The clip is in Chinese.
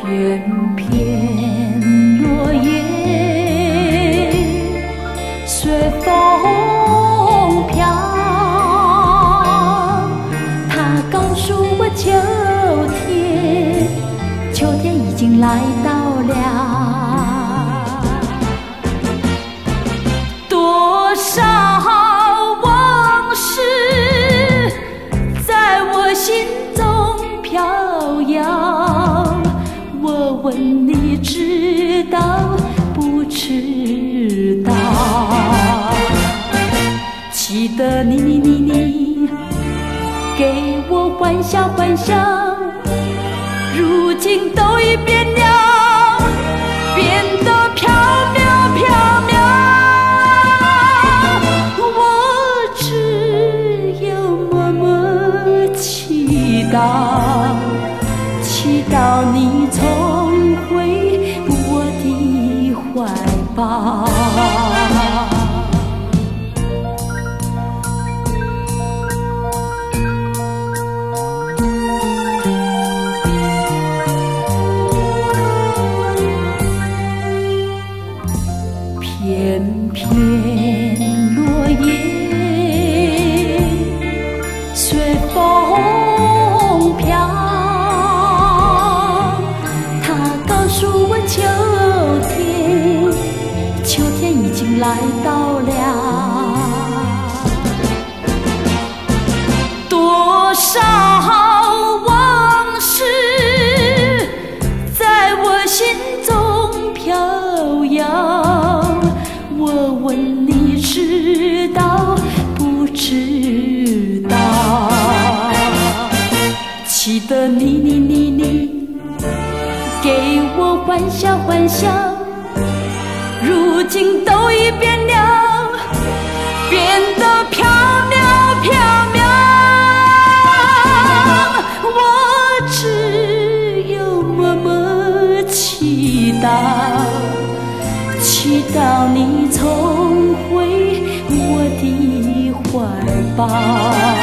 片片落叶随风飘，它告诉我秋天，秋天已经来到了。多少往事在我心中飘摇，我问你知道不知道？记得你给我欢笑欢笑，如今都已变了，变得飘渺飘渺。我只有默默祈祷，祈祷你重回我的怀抱。片片落叶随风飘，它告诉我秋天，秋天已经来到了。多少往事在我心中飘摇，我问你知道不知道？记得你给我欢笑欢笑，如今都已变了，变得飘渺飘渺。我只有默默祈祷，祈祷你重回我的怀抱。